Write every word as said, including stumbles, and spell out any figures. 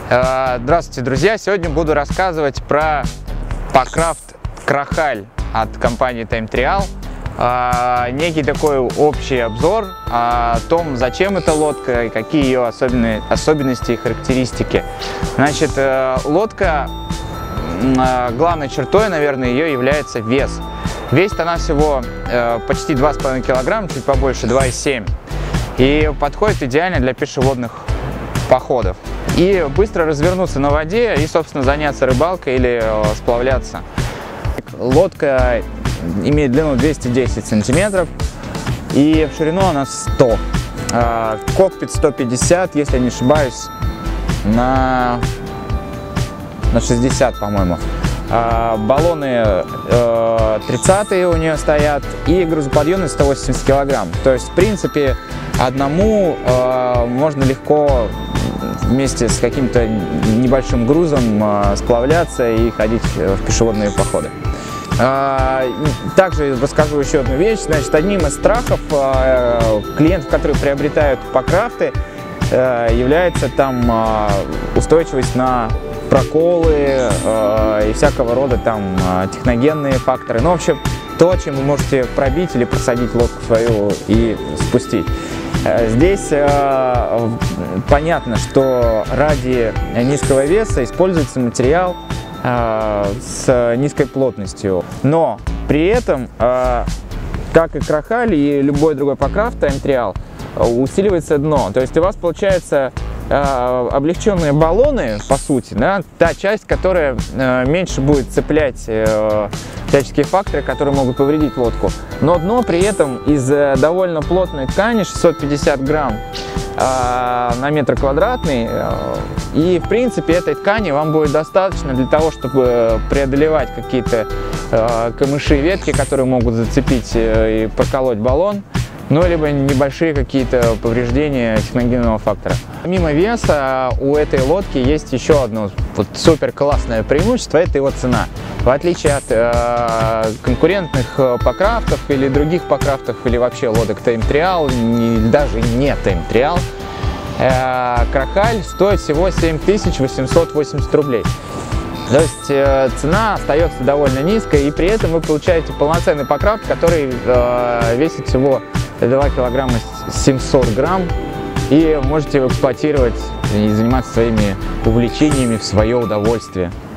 Здравствуйте, друзья! Сегодня буду рассказывать про Packraft Крахаль от компании Time Trial. Некий такой общий обзор о том, зачем эта лодка и какие ее особенные особенности и характеристики. Значит, лодка, главной чертой, наверное, ее является вес. Весит она всего почти два с половиной килограмма, чуть побольше, два и семь. И подходит идеально для пешеводных походов. И быстро развернуться на воде и, собственно, заняться рыбалкой или сплавляться. Лодка имеет длину двести десять сантиметров и в ширину она сто. Кокпит сто пятьдесят, если не ошибаюсь, на, на шестьдесят, по-моему. Баллоны тридцатые у нее стоят и грузоподъемность сто восемьдесят килограмм. То есть, в принципе, одному можно легко вместе с каким-то небольшим грузом сплавляться и ходить в пешеводные походы. Также расскажу еще одну вещь. Значит, одним из страхов клиентов, которые приобретают Packraft, является там устойчивость на проколы и всякого рода там техногенные факторы. Ну, в общем, то, чем вы можете пробить или просадить лодку свою и спустить. Здесь э, понятно, что ради низкого веса используется материал э, с низкой плотностью, но при этом, э, как и Крахаль и любой другой Packraft Time Trial, усиливается дно. То есть у вас получается э, облегченные баллоны, по сути, да, та часть, которая э, меньше будет цеплять э, всяческие факторы, которые могут повредить лодку. Но дно при этом из э, довольно плотной ткани, шестьсот пятьдесят грамм э, на метр квадратный. Э, и в принципе этой ткани вам будет достаточно для того, чтобы преодолевать какие-то э, камыши, ветки, которые могут зацепить э, и проколоть баллон. Ну, либо небольшие какие-то повреждения техногенного фактора. Помимо веса, у этой лодки есть еще одно вот супер классное преимущество – это его цена. В отличие от э, конкурентных Packraft'ов или других Packraft'ов, или вообще лодок Time Trial, не, даже не Time Trial, э, Крахаль стоит всего семь тысяч восемьсот восемьдесят рублей. То есть э, цена остается довольно низкой, и при этом вы получаете полноценный Packraft, который э, весит всего два килограмма семьсот грамм, и можете его эксплуатировать и заниматься своими увлечениями в свое удовольствие.